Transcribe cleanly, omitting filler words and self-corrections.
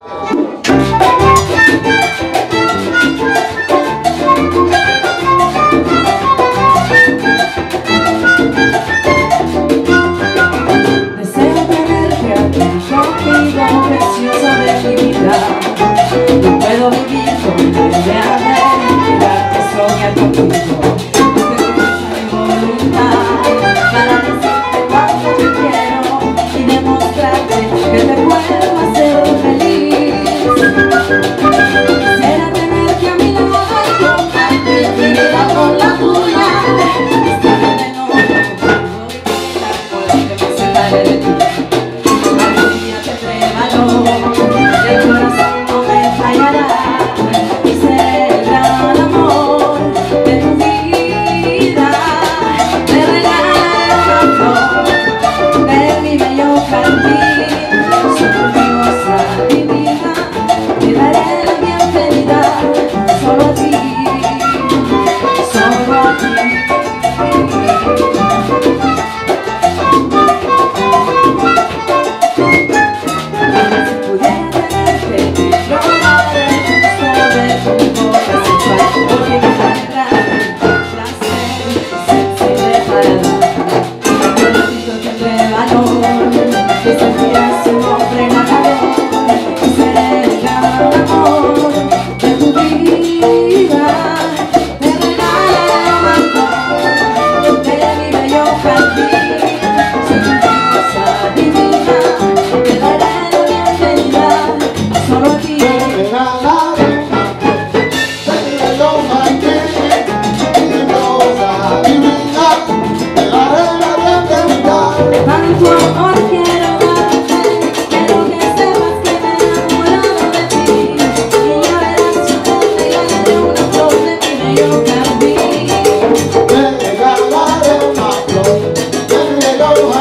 Preciosa de mi vida, no puedo vivir con la idea de quedarte soñar contigo. Utiliza mi voluntad para decirte cuánto te quiero y demostrarte que te puedo hacer feliz. Quisiera tenerte a mi lado y compartir mi vida con la tuya. Estar de noche contigo y caminar por el que me separe de ti. El corazón no me fallará y seré el gran amor de tu vida. Te regalaré una flor de mi bello jardín, soy tu diosa divina, te daré la bienvenida solo a ti, solo a ti. Go